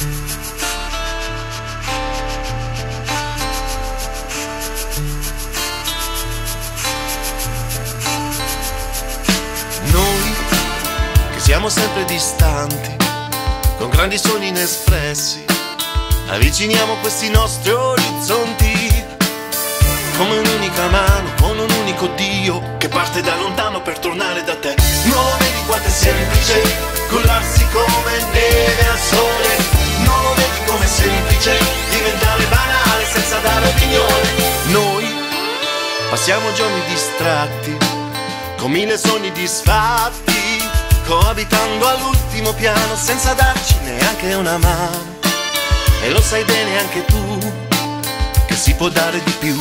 Noi che siamo sempre distanti, con grandi sogni inespressi, avviciniamo questi nostri orizzonti come un'unica mano, con un unico Dio che parte da lontano per tornare da te. Non lo vedi quanto è semplice collarsi come neve al sole? Non lo vedi com'è semplice diventare banale senza dare opinione? Noi passiamo giorni distratti con mille sogni disfatti, coabitando all'ultimo piano senza darci neanche una mano. E lo sai bene anche tu che si può dare di più.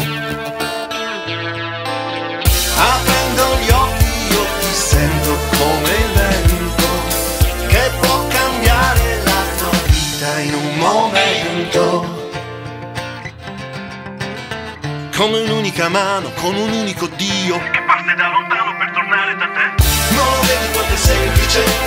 Aprendo gli occhi io ti sento come il vento che può cambiare la tua vita in un momento. Come un'unica mano, con un unico Dio che parte da lontano per tornare da te. Non lo vedi quanto è semplice